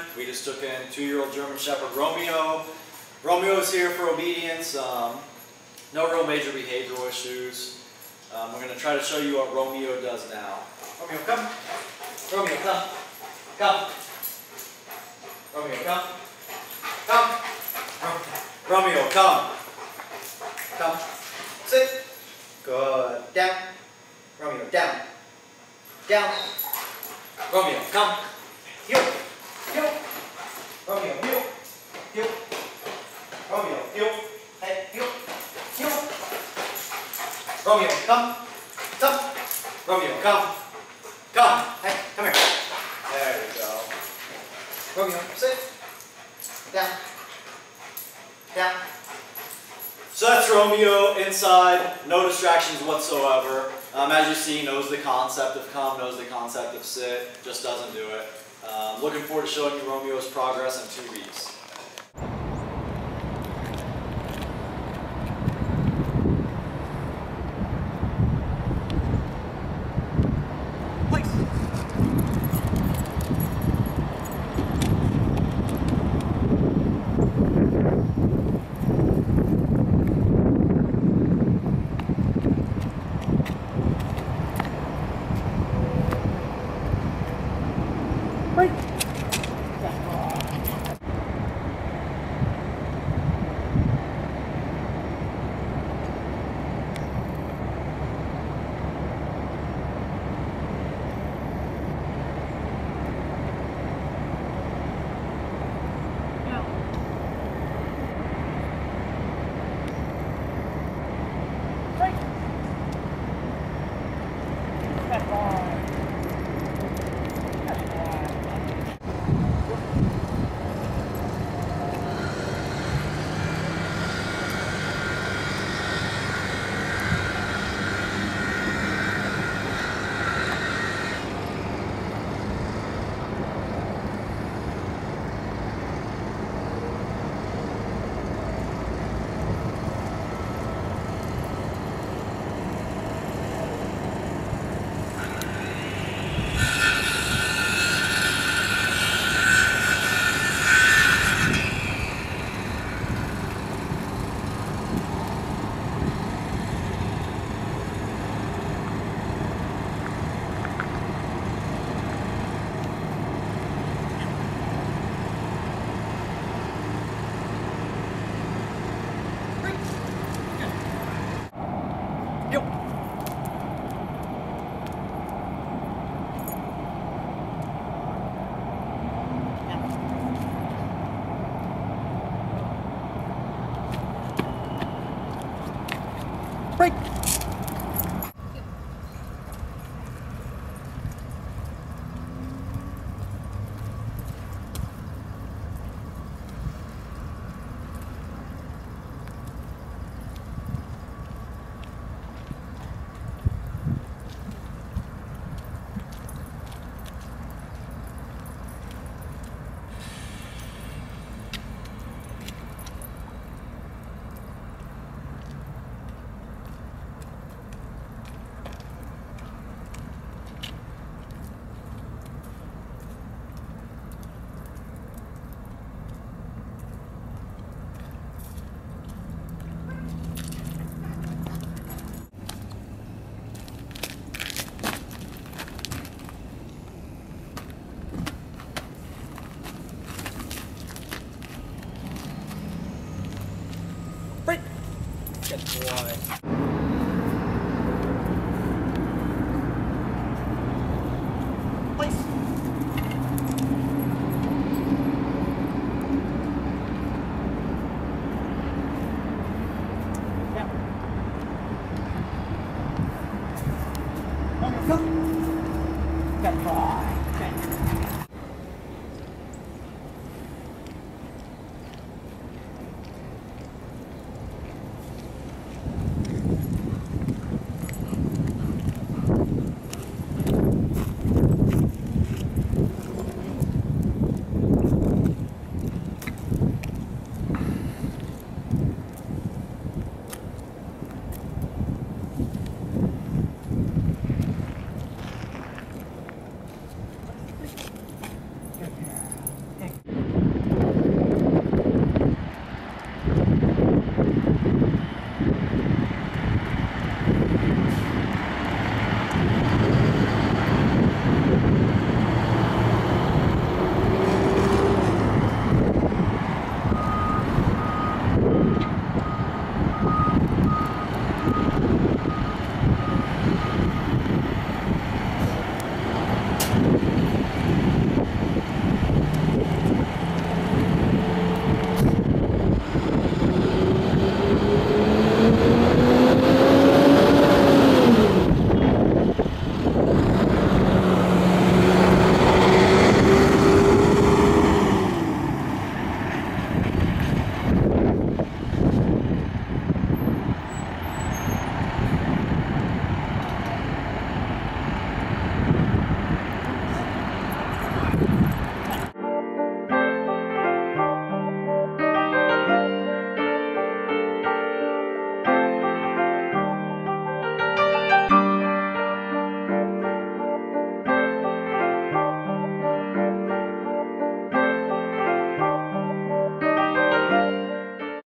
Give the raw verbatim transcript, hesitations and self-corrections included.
We just took in two-year-old German Shepherd Romeo. Romeo's here for obedience. Um, no real major behavioral issues. Um, we're going to try to show you what Romeo does now. Romeo, come. Romeo, come. Come. Romeo, come. Come. Romeo, come. Come. Sit. Good. Down. Romeo, down. Down. Romeo, come. Heel. Heel. Romeo, heel. Heel. Romeo, heel. Hey, heel. Heel. Romeo, come. Come. Romeo, come. Come. Hey, come here. There we go. Romeo, sit. Down. Down. So that's Romeo inside, no distractions whatsoever. Um, as you see, knows the concept of come, knows the concept of sit, just doesn't do it. Um, looking forward to showing you Romeo's progress in two weeks.